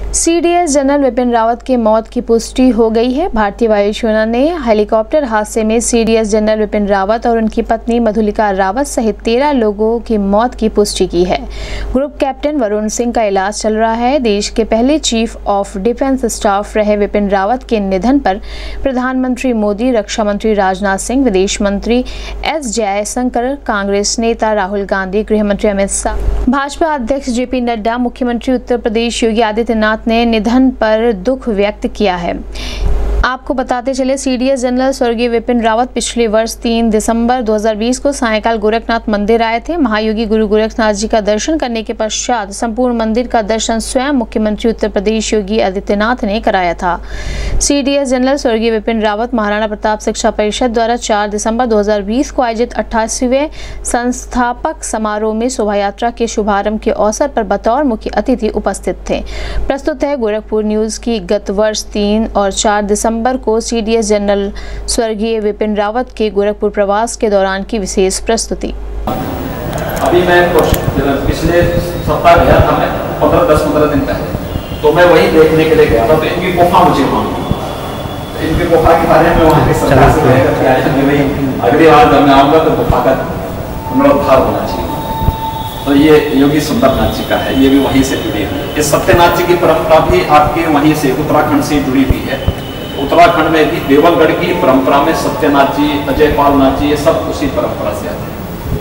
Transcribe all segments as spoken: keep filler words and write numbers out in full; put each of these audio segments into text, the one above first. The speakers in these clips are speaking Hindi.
सीडीएस जनरल विपिन रावत की मौत की पुष्टि हो गई है। भारतीय वायुसेना ने हेलीकॉप्टर हादसे में सीडीएस जनरल विपिन रावत और उनकी पत्नी मधुलिका रावत सहित तेरह लोगों की मौत की पुष्टि की है। ग्रुप कैप्टन वरुण सिंह का इलाज चल रहा है। देश के पहले चीफ ऑफ डिफेंस स्टाफ रहे विपिन रावत के निधन पर प्रधानमंत्री मोदी, रक्षा मंत्री राजनाथ सिंह, विदेश मंत्री एस जयशंकर, कांग्रेस नेता राहुल गांधी, गृह मंत्री अमित शाह, भाजपा अध्यक्ष जेपी नड्डा, मुख्यमंत्री उत्तर प्रदेश योगी आदित्यनाथ ने निधन पर दुख व्यक्त किया है। आपको बताते चले, सीडीएस जनरल स्वर्गीय विपिन रावत पिछले वर्ष तीन दिसंबर दो हज़ार बीस को सायंकाल गोरखनाथ मंदिर आए थे। महायोगी गुरु गोरखनाथ जी का दर्शन करने के पश्चात संपूर्ण मंदिर का दर्शन स्वयं मुख्यमंत्री उत्तर प्रदेश योगी आदित्यनाथ ने कराया था। सीडीएस जनरल स्वर्गीय विपिन रावत महाराणा प्रताप शिक्षा परिषद द्वारा चार दिसंबर दो हज़ार बीस को आयोजित अट्ठासीवें संस्थापक समारोह में शोभा यात्रा के शुभारंभ के अवसर पर बतौर मुख्य अतिथि उपस्थित थे। प्रस्तुत है गोरखपुर न्यूज की गत वर्ष तीन और चार दिसंबर को सीडीएस जनरल स्वर्गीय विपिन रावत के गोरखपुर प्रवास के दौरान की विशेष प्रस्तुति। अभी मैं पिछले सप्ताह गया था, मैं पंद्रह दस पंद्रह दिन पहले, तो मैं वही देखने के लिए गया था। तो इनकी गुफा मुझे वहाँ इनकी गुफा के बारे में वहाँ के सरकार से भाई अगली बार जब मैं आऊँगा तो गुफा का पुनरुद्धार होना चाहिए। तो ये योगी सुंदरनाथ जी का है, ये भी वहीं से जुड़ी हुई है। इस सत्यनाथ जी की परंपरा भी आपके वहीं से उत्तराखंड से जुड़ी हुई है। उत्तराखंड में भी देवलगढ़ की परंपरा में सत्यनाथ जी, अजयपाल नाथ जी, ये सब उसी परंपरा से आते हैं।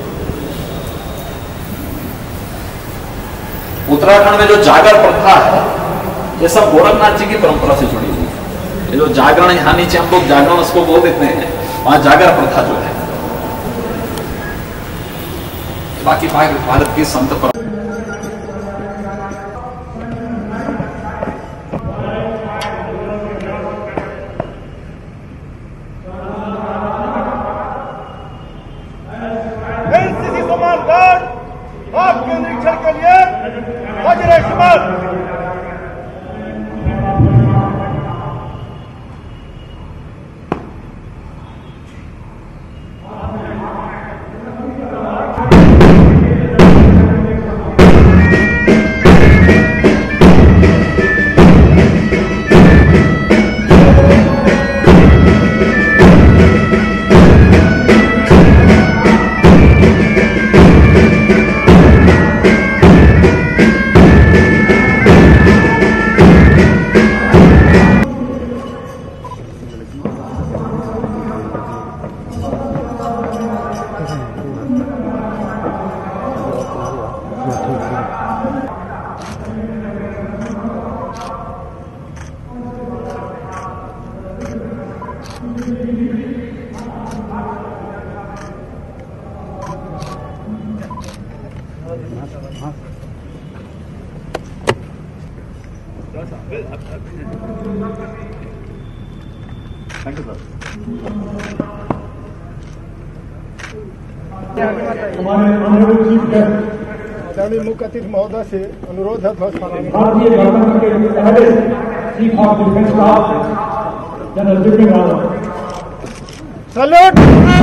उत्तराखंड में जो जागर प्रथा है, ये सब गोरखनाथ जी की परंपरा से जुड़ी हुई है। ये जो जागरण, यहाँ नीचे हम लोग जागरण उसको बोल देते हैं, वहां जागर प्रथा जो है, बाकी भारत की संत परंपरा। आपके निरीक्षण के लिए वज्र हमारे मुख्य अतिथि महोदय से अनुरोध है भारतीय गणतंत्र के पहले chief of defence staff general Bipin Rawat. Salute.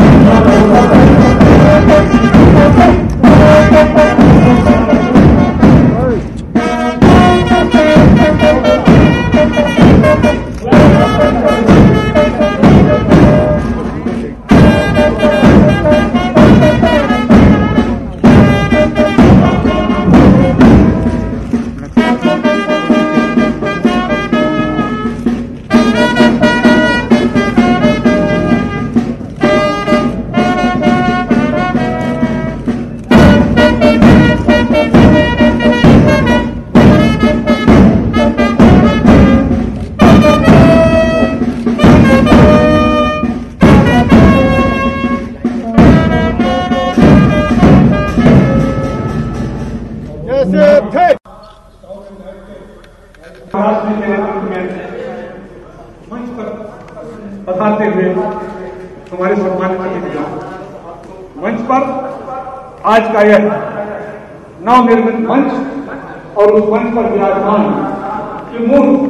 मंच पर पधारते हुए हमारे सम्मानित अतिथिगण, मंच पर आज का यह नवनिर्मित मंच और उस मंच पर विराजमान के मूल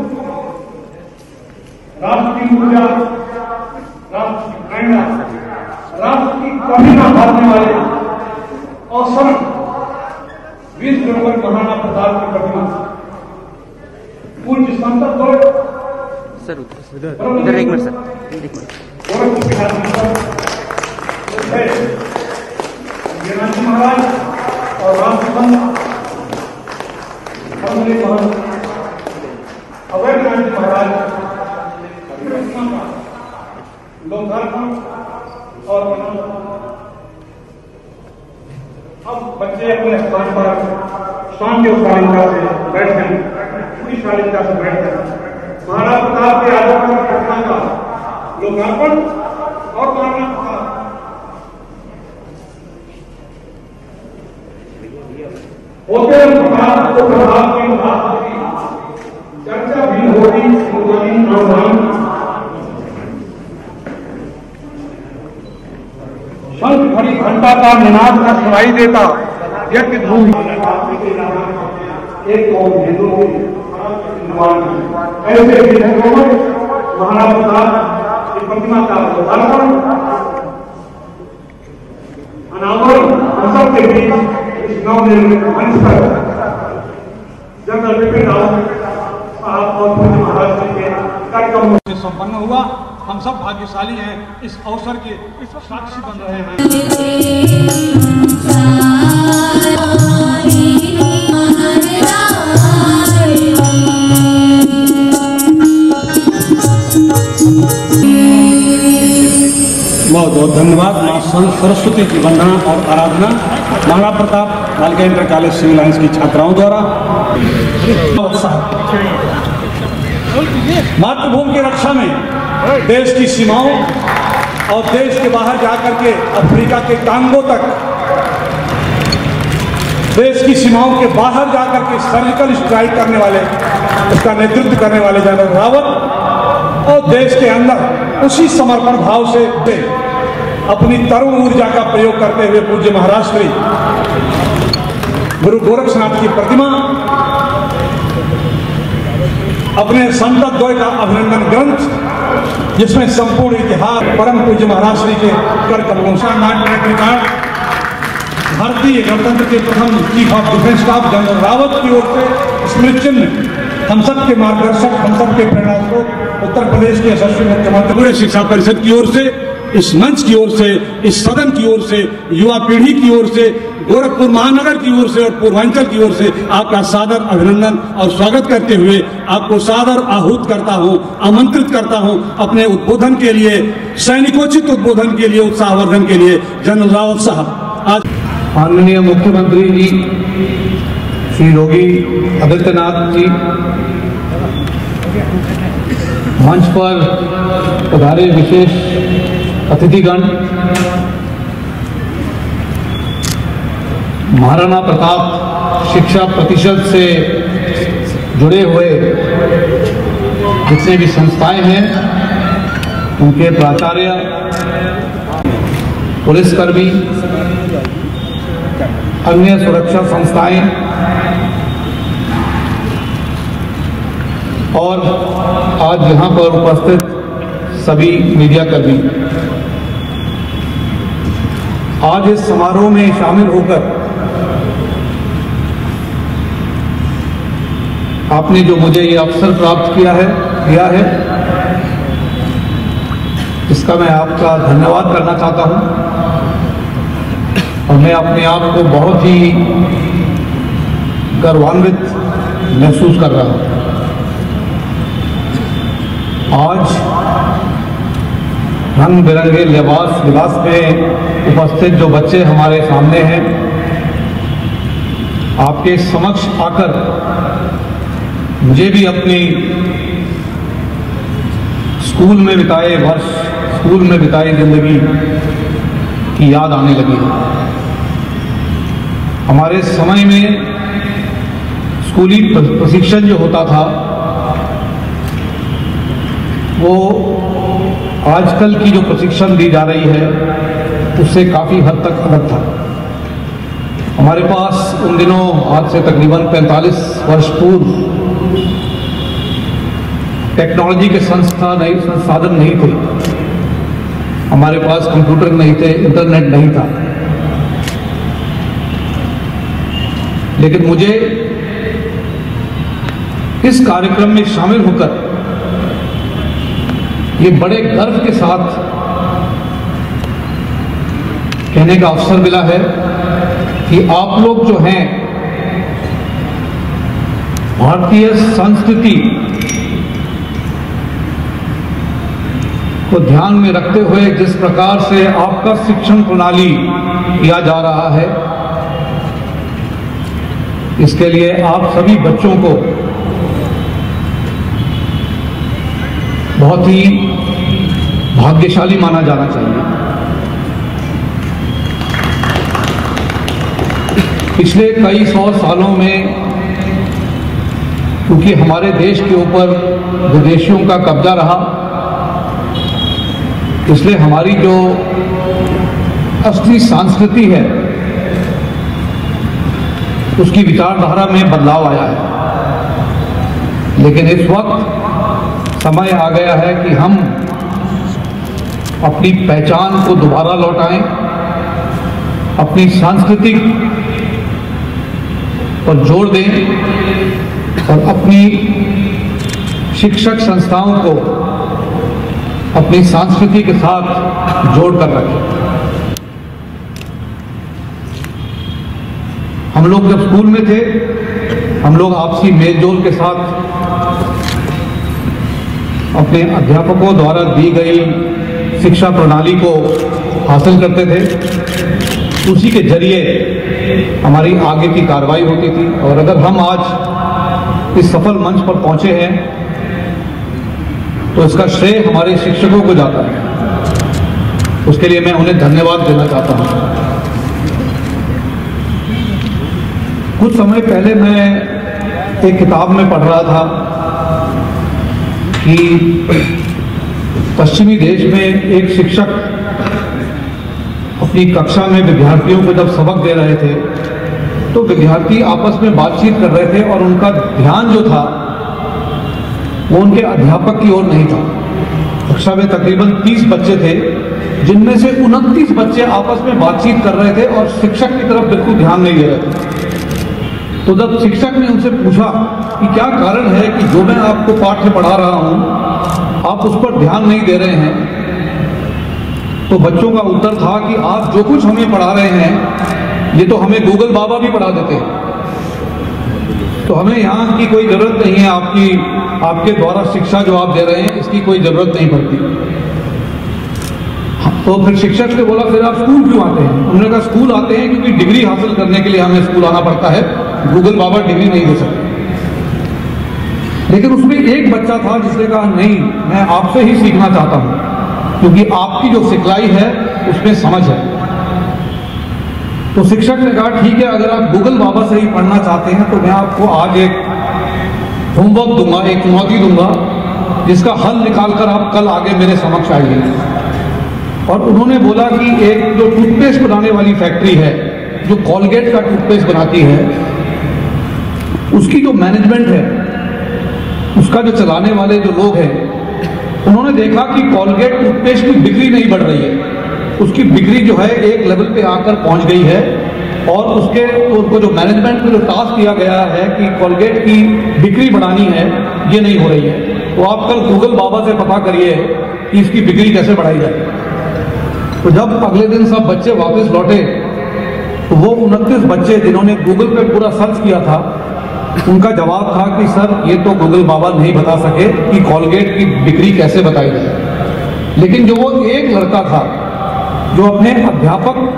राष्ट्र की ऊर्जा, राष्ट्र की प्रेरणा, राष्ट्र की कमी न भागने वाले अवसर वीर गुरुवर महाराणा प्रताप की प्रतिमा पूज्य संत सर उधर इधर एक मिनट सर एक मिनट ज्ञानाजी महाराज और रामसंत अवैधनाथ महाराज लोकार्पण और अब बच्चे अपने स्थान पर शांति और शालीनता से बैठ गए, पूरी शालीनता से बैठ गए। महाराज प्रताप के आदर्श घटना का लोकार्पण और महाराणा प्रताप होते प्रताप को प्रताप की बात होगी, चर्चा भी होगी, शंख घड़ी घंटा का निनाद का सुनाई देता यज्ञ धूम एक कौम हिंदू ऐसे ही महाराणा प्रताप की प्रतिमा का लोकार्पण अनावरण हम सब के बीच इस नवनिर्मित मंच पर जनरल बिपिन रावत साहब और पूज्य महाराज जी के कार्यक्रम से संपन्न हुआ। हम सब भाग्यशाली हैं, इस अवसर के इस साक्षी बन रहे हैं। बहुत बहुत धन्यवाद। मां सरस्वती की वंदना और आराधना महाराणा प्रताप बालिका इंटर कॉलेज सिविल लाइंस की छात्राओं द्वारा। मातृभूमि की रक्षा में देश की सीमाओं और देश के बाहर जाकर के अफ्रीका के कांगो तक देश की सीमाओं के बाहर जाकर के सर्जिकल स्ट्राइक करने वाले, उसका नेतृत्व करने वाले जनरल रावत और देश के अंदर उसी समर्पण भाव से अपनी तरुण ऊर्जा का प्रयोग करते हुए पूज्य महाराज श्री गुरु गोरक्षनाथ की प्रतिमा, अपने संत द्वय का अभिनंदन ग्रंथ जिसमें संपूर्ण इतिहास परम पूज्य महाराज श्री के कर कमलों भारतीय गणतंत्र के प्रथम chief of defence staff general Rawat की ओर से स्मृति चिन्ह, हम सब के मार्गदर्शक, हम सब के प्रेरणा स्रोत उत्तर प्रदेश के यशस्वी मुख्यमंत्री पूरे शिक्षा परिषद की ओर से, इस मंच की ओर से, इस सदन की ओर से, युवा पीढ़ी की ओर से, गोरखपुर महानगर की ओर से और पूर्वांचल की ओर से आपका सादर अभिनंदन और स्वागत करते हुए आपको सादर आहूत करता हूं, आमंत्रित करता हूं अपने उद्बोधन के लिए, सैनिकोचित उद्बोधन के लिए, उत्साहवर्धन के लिए। जनरल रावत साहब। आज माननीय मुख्यमंत्री जी श्री योगी आदित्यनाथ जी मंच पर पधारे विशेष अतिथिगण, महाराणा प्रताप शिक्षा प्रतिशत से जुड़े हुए जितने भी संस्थाएं हैं, उनके प्राचार्य, पुलिसकर्मी, अन्य सुरक्षा संस्थाएं और आज यहाँ पर उपस्थित सभी मीडिया कर्मी, आज इस समारोह में शामिल होकर आपने जो मुझे ये अवसर प्राप्त किया है दिया है, इसका मैं आपका धन्यवाद करना चाहता हूं और मैं अपने आप को बहुत ही गर्वान्वित महसूस कर रहा हूं। आज रंग बिरंगे लिबास लिबास में उपस्थित जो बच्चे हमारे सामने हैं, आपके समक्ष आकर मुझे भी अपनी स्कूल में बिताए वर्ष, स्कूल में बिताई जिंदगी की याद आने लगी है। हमारे समय में स्कूली प्रशिक्षण जो होता था वो आजकल की जो प्रशिक्षण दी जा रही है उससे काफ़ी हद तक अलग था। हमारे पास उन दिनों आज से तकरीबन पैंतालीस वर्ष पूर्व टेक्नोलॉजी के संस्था नहीं संसाधन नहीं थे। हमारे पास कंप्यूटर नहीं थे, इंटरनेट नहीं था। लेकिन मुझे इस कार्यक्रम में शामिल होकर ये बड़े गर्व के साथ कहने का अवसर मिला है कि आप लोग जो हैं भारतीय संस्कृति को ध्यान में रखते हुए जिस प्रकार से आपका शिक्षण प्रणाली किया जा रहा है, इसके लिए आप सभी बच्चों को बहुत ही भाग्यशाली माना जाना चाहिए। पिछले कई सौ सालों में क्योंकि हमारे देश के ऊपर विदेशियों का कब्जा रहा, इसलिए हमारी जो असली संस्कृति है उसकी विचारधारा में बदलाव आया है। लेकिन इस वक्त समय आ गया है कि हम अपनी पहचान को दोबारा लौटाएं, अपनी सांस्कृतिक पर जोर दें और अपनी शिक्षक संस्थाओं को अपनी संस्कृति के साथ जोड़कर रखें। हम लोग जब स्कूल में थे, हम लोग आपसी मेलजोल के साथ अपने अध्यापकों द्वारा दी गई शिक्षा प्रणाली को हासिल करते थे, उसी के जरिए हमारी आगे की कार्रवाई होती थी। और अगर हम आज इस सफल मंच पर पहुंचे हैं तो इसका श्रेय हमारे शिक्षकों को जाता है। उसके लिए मैं उन्हें धन्यवाद देना चाहता हूं। कुछ समय पहले मैं एक किताब में पढ़ रहा था कि पश्चिमी देश में एक शिक्षक अपनी कक्षा में विद्यार्थियों को जब सबक दे रहे थे तो विद्यार्थी आपस में बातचीत कर रहे थे और उनका ध्यान जो था वो उनके अध्यापक की ओर नहीं था। कक्षा में तकरीबन तीस बच्चे थे, जिनमें से उनतीस बच्चे आपस में बातचीत कर रहे थे और शिक्षक की तरफ बिल्कुल ध्यान नहीं दे रहे थे। तो जब शिक्षक ने उनसे पूछा कि क्या कारण है कि जो मैं आपको पाठ्य पढ़ा रहा हूं आप उस पर ध्यान नहीं दे रहे हैं, तो बच्चों का उत्तर था कि आप जो कुछ हमें पढ़ा रहे हैं ये तो हमें गूगल बाबा भी पढ़ा देते हैं, तो हमें यहाँ की कोई जरूरत नहीं है, आपकी आपके द्वारा शिक्षा जो आप दे रहे हैं इसकी कोई जरूरत नहीं पड़ती। तो फिर शिक्षक ने बोला फिर आप स्कूल क्यों आते हैं? उन्होंने कहा स्कूल आते हैं क्योंकि डिग्री हासिल करने के लिए हमें स्कूल आना पड़ता है, गूगल बाबा डिग्री नहीं दे सकते। लेकिन उसमें एक बच्चा था जिसने कहा नहीं, मैं आपसे ही सीखना चाहता हूं क्योंकि आपकी जो सिखलाई है उसमें समझ है। तो शिक्षक ने कहा ठीक है, अगर आप गूगल बाबा से ही पढ़ना चाहते हैं तो मैं आपको आज एक होमवर्क दूंगा, एक चुनौती दूंगा जिसका हल निकालकर आप कल आगे मेरे समक्ष आइए। और उन्होंने बोला कि एक जो टूथपेस्ट बनाने वाली फैक्ट्री है जो कॉलगेट का टूथपेस्ट बनाती है, उसकी जो मैनेजमेंट है, उसका जो चलाने वाले जो लोग हैं, उन्होंने देखा कि कॉलगेट टूथपेस्ट की बिक्री नहीं बढ़ रही है, उसकी बिक्री जो है एक लेवल पे आकर पहुंच गई है। और उसके उनको जो मैनेजमेंट में जो टास्क दिया गया है कि कॉलगेट की बिक्री बढ़ानी है, ये नहीं हो रही है। तो आप कल गूगल बाबा से पता करिए कि इसकी बिक्री कैसे बढ़ाई जाए। तो जब अगले दिन सब बच्चे वापस लौटे तो वो उनतीस बच्चे जिन्होंने गूगल पे पूरा सर्च किया था, उनका जवाब था कि सर ये तो गूगल बाबा नहीं बता सके कि कॉलगेट की बिक्री कैसे बताई जाए। लेकिन जो वो एक लड़का था जो अपने अध्यापक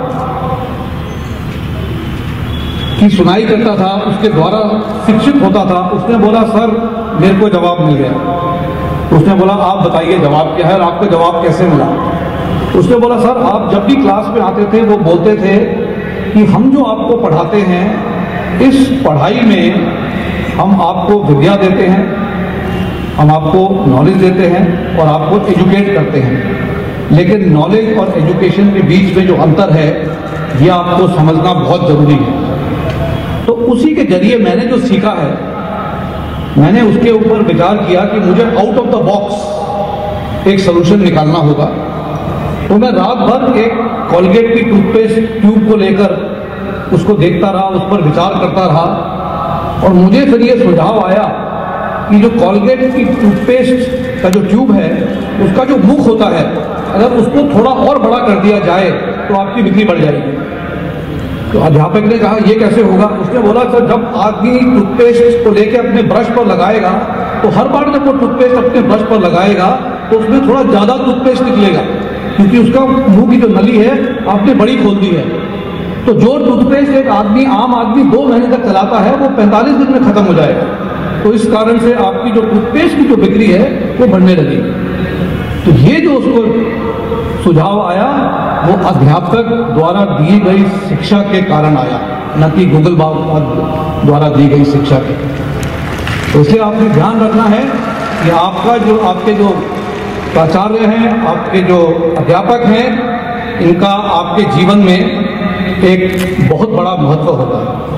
की सुनाई करता था, उसके द्वारा शिक्षित होता था, उसने बोला सर मेरे को जवाब मिल गया। उसने बोला आप बताइए जवाब क्या है और आपको जवाब कैसे मिला? उसने बोला सर आप जब भी क्लास में आते थे वो बोलते थे कि हम जो आपको पढ़ाते हैं इस पढ़ाई में हम आपको विद्या देते हैं, हम आपको नॉलेज देते हैं और आपको एजुकेट करते हैं, लेकिन नॉलेज और एजुकेशन के बीच में जो अंतर है ये आपको समझना बहुत जरूरी है। तो उसी के जरिए मैंने जो सीखा है, मैंने उसके ऊपर विचार किया कि मुझे आउट ऑफ द बॉक्स एक सोल्यूशन निकालना होगा। तो मैं रात भर एक कॉलगेट की टूथपेस्ट ट्यूब को लेकर उसको देखता रहा, उस पर विचार करता रहा और मुझे फिर ये सुझाव आया कि जो कॉलगेट की टूथपेस्ट का जो ट्यूब है उसका जो मुख होता है, अगर उसको थोड़ा और बड़ा कर दिया जाए तो आपकी बिक्री बढ़ जाएगी। तो अध्यापक ने कहा ये कैसे होगा? उसने बोला सर, जब आदमी टूथपेस्ट को लेके अपने ब्रश पर लगाएगा तो हर बार जब वो टूथपेस्ट अपने ब्रश पर लगाएगा तो उसमें थोड़ा ज्यादा टूथपेस्ट निकलेगा, क्योंकि उसका मुंह की जो नली है आपने बड़ी खोल दी है। तो जो टूथपेस्ट एक आदमी आम आदमी दो महीने तक चलाता है वो पैंतालीस दिन में खत्म हो जाएगा। तो इस कारण से आपकी जो टूथपेस्ट की जो बिक्री है वो बढ़ने लगेगी। तो ये जो उसको सुझाव आया वो अध्यापक द्वारा दी गई शिक्षा के कारण आया, न कि गूगल बाबा द्वारा दी गई शिक्षा के। तो इसलिए आपने ध्यान रखना है कि आपका जो आपके जो प्राचार्य हैं, आपके जो अध्यापक हैं, इनका आपके जीवन में एक बहुत बड़ा महत्व होता है।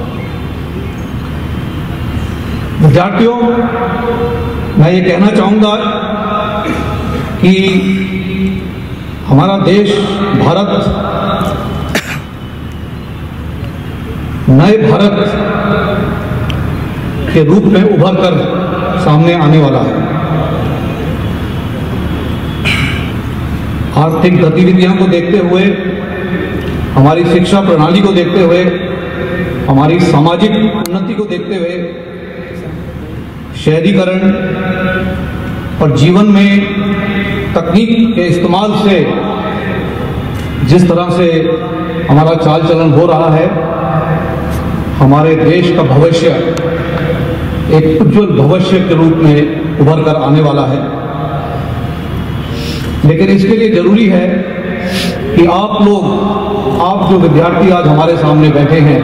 विद्यार्थियों, मैं ये कहना चाहूंगा कि हमारा देश भारत नए भारत के रूप में उभर कर सामने आने वाला है। आर्थिक गतिविधियों को देखते हुए, हमारी शिक्षा प्रणाली को देखते हुए, हमारी सामाजिक उन्नति को देखते हुए, शहरीकरण और जीवन में तकनीक के इस्तेमाल से जिस तरह से हमारा चाल चलन हो रहा है, हमारे देश का भविष्य एक उज्जवल भविष्य के रूप में उभर कर आने वाला है। लेकिन इसके लिए जरूरी है कि आप लोग, आप जो विद्यार्थी आज हमारे सामने बैठे हैं,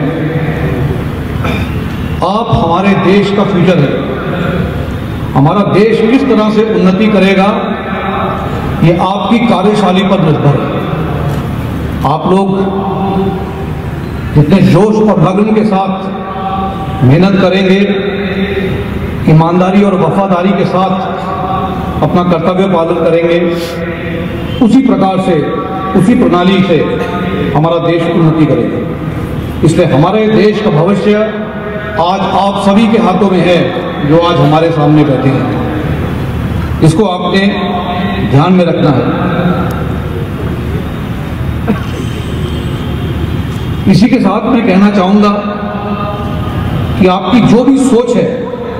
आप हमारे देश का फ्यूचर है। हमारा देश किस तरह से उन्नति करेगा ये आपकी कार्यशैली पर निर्भर है। आप लोग जितने जोश और लगन के साथ मेहनत करेंगे, ईमानदारी और वफादारी के साथ अपना कर्तव्य पालन करेंगे, उसी प्रकार से, उसी प्रणाली से हमारा देश उन्नति करेगा। इसलिए हमारे देश का भविष्य आज आप सभी के हाथों में है, जो आज हमारे सामने बैठे हैं। इसको आपने ध्यान में रखना है। इसी के साथ मैं कहना चाहूंगा कि आपकी जो भी सोच है,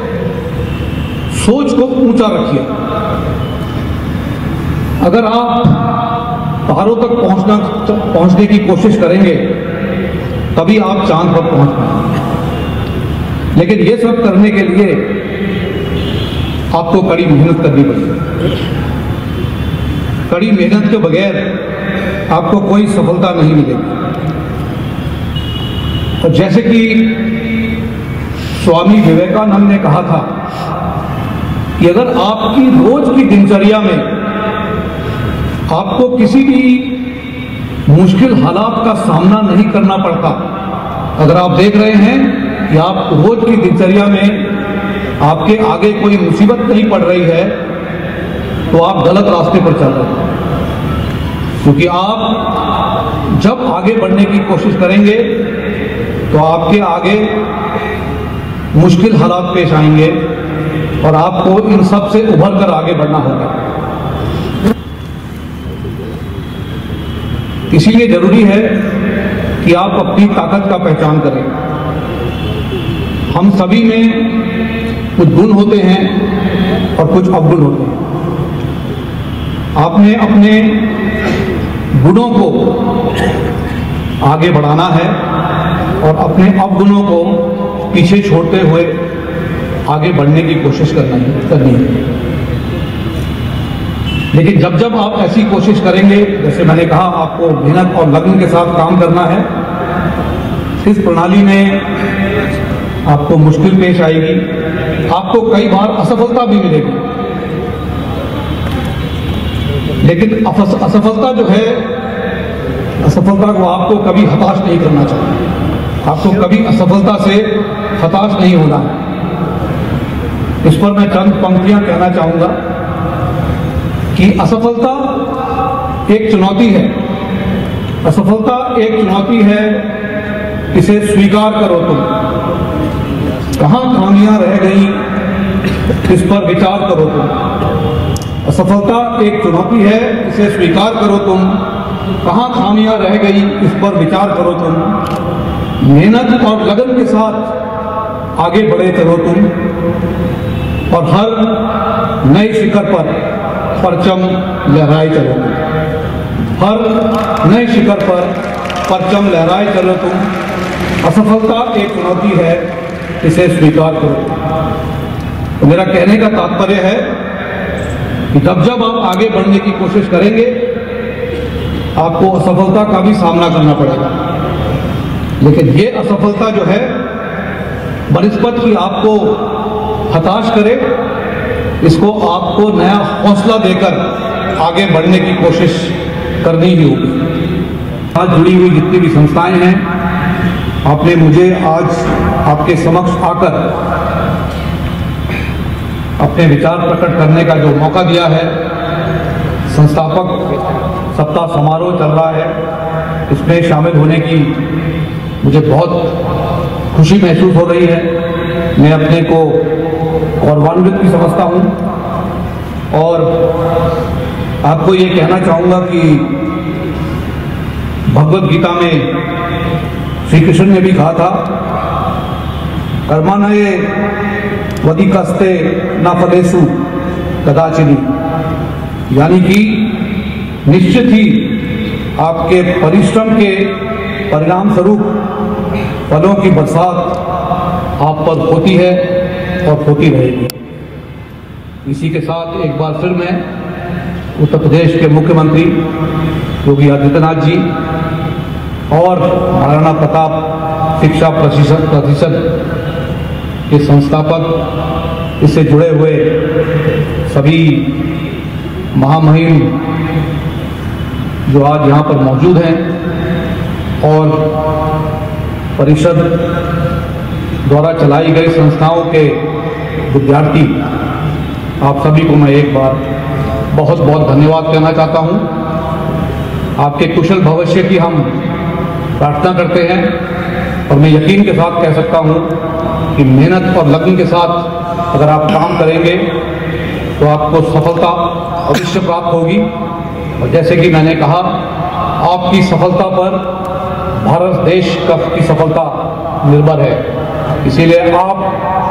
सोच को ऊंचा रखिए। अगर आप पहाड़ों तक पहुंचना पहुंचने की कोशिश करेंगे तभी आप चांद पर पहुंच पाएंगे। लेकिन ये सब करने के लिए आपको कड़ी मेहनत करनी पड़ेगी। कड़ी मेहनत के बगैर आपको कोई सफलता नहीं मिलेगी। और जैसे कि स्वामी विवेकानंद ने कहा था कि अगर आपकी रोज की दिनचर्या में आपको किसी भी मुश्किल हालात का सामना नहीं करना पड़ता, अगर आप देख रहे हैं कि आप रोज की दिनचर्या में आपके आगे कोई मुसीबत नहीं पड़ रही है, तो आप गलत रास्ते पर चल रहे हैं। क्योंकि आप जब आगे बढ़ने की कोशिश करेंगे तो आपके आगे मुश्किल हालात पेश आएंगे और आपको इन सब से उभर कर आगे बढ़ना होगा। इसीलिए जरूरी है कि आप अपनी ताकत का पहचान करें। हम सभी में कुछ गुण होते हैं और कुछ अवगुण होते हैं। आपने अपने गुणों को आगे बढ़ाना है और अपने अवगुणों को पीछे छोड़ते हुए आगे बढ़ने की कोशिश करना है करनी है। लेकिन जब जब आप ऐसी कोशिश करेंगे, जैसे मैंने कहा, आपको मेहनत और लगन के साथ काम करना है। इस प्रणाली में आपको मुश्किल पेश आएगी, आपको कई बार असफलता भी मिलेगी, लेकिन असफलता जो है, असफलता को आपको कभी हताश नहीं करना चाहिए। आपको कभी असफलता से हताश नहीं होना है। इस पर मैं चंद पंक्तियां कहना चाहूंगा कि असफलता एक चुनौती है। असफलता एक चुनौती है, इसे स्वीकार करो। तुम कहां खामियां रह गई इस पर विचार करो तुम। असफलता एक चुनौती है, इसे स्वीकार करो तुम। कहाँ खामियां रह गई, इस पर विचार करो तुम। मेहनत और लगन के साथ आगे बढ़े चलो तुम, और हर नए शिखर पर परचम लहराए चलो तुम। हर नए शिखर पर परचम लहराए चलो तुम। असफलता एक चुनौती है, इसे स्वीकार करो। तो मेरा कहने का तात्पर्य है कि जब जब आप आगे बढ़ने की कोशिश करेंगे, आपको असफलता का भी सामना करना पड़ेगा। लेकिन ये असफलता जो है बनिस्बत की आपको हताश करे, इसको आपको नया हौसला देकर आगे बढ़ने की कोशिश करनी ही होगी। आज जुड़ी हुई जितनी भी संस्थाएं हैं, आपने मुझे आज आपके समक्ष आकर अपने विचार प्रकट करने का जो मौका दिया है। संस्थापक सप्ताह समारोह चल रहा है, इसमें शामिल होने की मुझे बहुत खुशी महसूस हो रही है। मैं अपने को गौरवान्वित भी समझता हूँ, और आपको ये कहना चाहूँगा कि भगवत गीता में श्री कृष्ण ने भी कहा था, कर्मण्ये वधिकस्ते न फलेषु कदाचिनि, यानी कि निश्चित ही आपके परिश्रम के परिणाम स्वरूप फलों की बरसात आप पर होती है और होती रहेगी। इसी के साथ एक बार फिर मैं उत्तर प्रदेश के मुख्यमंत्री योगी आदित्यनाथ जी और महाराणा प्रताप शिक्षा प्रतिशत प्रतिशत के संस्थापक, इससे जुड़े हुए सभी महामहिम जो आज यहाँ पर मौजूद हैं, और परिषद द्वारा चलाई गई संस्थाओं के विद्यार्थी, आप सभी को मैं एक बार बहुत बहुत धन्यवाद कहना चाहता हूँ। आपके कुशल भविष्य की हम प्रार्थना करते हैं, और मैं यकीन के साथ कह सकता हूँ कि मेहनत और लगन के साथ अगर आप काम करेंगे तो आपको सफलता अवश्य प्राप्त होगी। और जैसे कि मैंने कहा, आपकी सफलता पर भारत देश का की सफलता निर्भर है। इसीलिए आप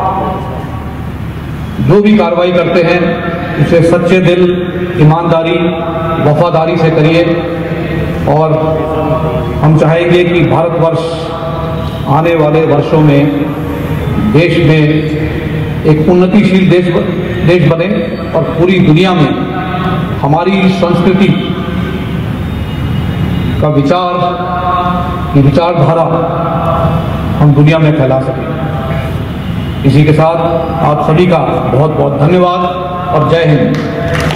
जो भी कार्रवाई करते हैं उसे सच्चे दिल, ईमानदारी, वफादारी से करिए, और हम चाहेंगे कि भारतवर्ष आने वाले वर्षों में देश में एक उन्नतिशील देश देश बने, और पूरी दुनिया में हमारी संस्कृति का विचार की विचारधारा हम दुनिया में फैला सकें। इसी के साथ आप सभी का बहुत बहुत धन्यवाद और जय हिंद।